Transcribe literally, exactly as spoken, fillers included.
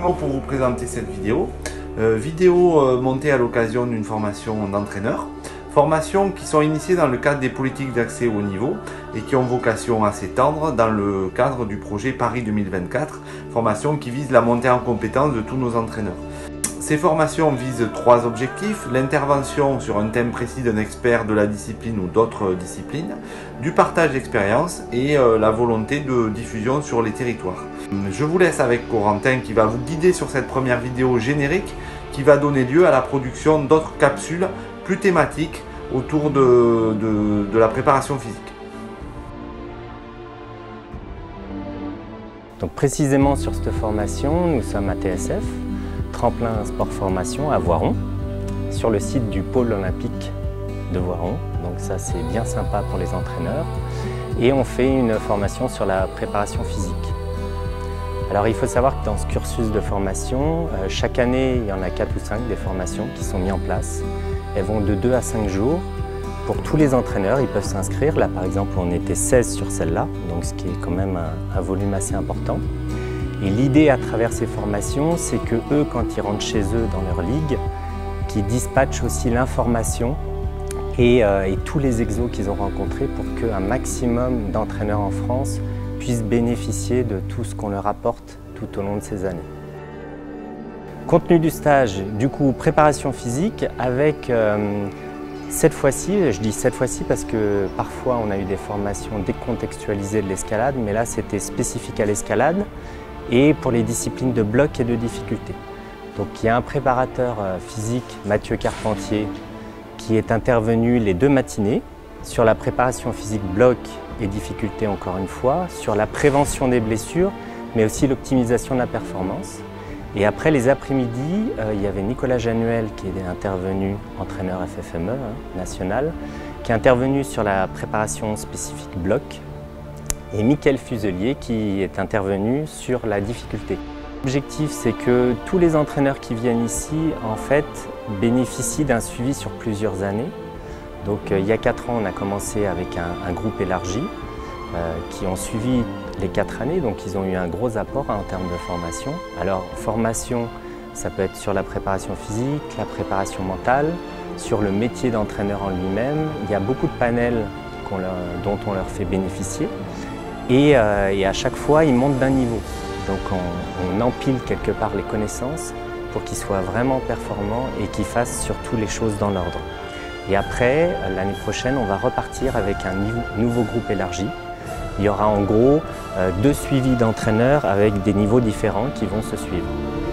simplement pour vous présenter cette vidéo. Euh, vidéo euh, montée à l'occasion d'une formation d'entraîneur. Formations qui sont initiées dans le cadre des politiques d'accès au niveau et qui ont vocation à s'étendre dans le cadre du projet Paris deux mille vingt-quatre, formation qui vise la montée en compétence de tous nos entraîneurs. Ces formations visent trois objectifs: l'intervention sur un thème précis d'un expert de la discipline ou d'autres disciplines, du partage d'expérience et euh, la volonté de diffusion sur les territoires. Je vous laisse avec Corentin qui va vous guider sur cette première vidéo générique qui va donner lieu à la production d'autres capsules plus thématiques autour de, de, de la préparation physique. Donc précisément sur cette formation, nous sommes à T S F, Tremplin Sport Formation à Voiron, sur le site du pôle olympique de Voiron. Donc ça c'est bien sympa pour les entraîneurs. Et on fait une formation sur la préparation physique. Alors il faut savoir que dans ce cursus de formation, euh, chaque année il y en a quatre ou cinq des formations qui sont mises en place. Elles vont de deux à cinq jours. Pour tous les entraîneurs, ils peuvent s'inscrire. Là par exemple on était seize sur celle-là, donc ce qui est quand même un, un volume assez important. Et l'idée à travers ces formations, c'est que eux, quand ils rentrent chez eux dans leur ligue, qu'ils dispatchent aussi l'information et, euh, et tous les exos qu'ils ont rencontrés pour qu'un maximum d'entraîneurs en France puissent bénéficier de tout ce qu'on leur apporte tout au long de ces années. Contenu du stage, du coup, préparation physique avec euh, cette fois-ci, je dis cette fois-ci parce que parfois on a eu des formations décontextualisées de l'escalade, mais là c'était spécifique à l'escalade et pour les disciplines de bloc et de difficulté. Donc il y a un préparateur physique, Mathieu Carpentier, qui est intervenu les deux matinées sur la préparation physique bloc et difficulté encore une fois, sur la prévention des blessures, mais aussi l'optimisation de la performance. Et après les après-midi, euh, il y avait Nicolas Januel qui est intervenu, entraîneur F F M E hein, national, qui est intervenu sur la préparation spécifique bloc, et Mickaël Fuselier qui est intervenu sur la difficulté. L'objectif, c'est que tous les entraîneurs qui viennent ici, en fait, bénéficient d'un suivi sur plusieurs années. Donc euh, il y a quatre ans, on a commencé avec un, un groupe élargi euh, qui ont suivi les quatre années, donc ils ont eu un gros apport hein, en termes de formation. Alors formation, ça peut être sur la préparation physique, la préparation mentale, sur le métier d'entraîneur en lui-même. Il y a beaucoup de panels qu'on leur, dont on leur fait bénéficier et, euh, et à chaque fois, ils montent d'un niveau. Donc on, on empile quelque part les connaissances pour qu'ils soient vraiment performants et qu'ils fassent surtout les choses dans l'ordre. Et après, l'année prochaine, on va repartir avec un nouveau groupe élargi. Il y aura en gros euh, deux suivis d'entraîneurs avec des niveaux différents qui vont se suivre.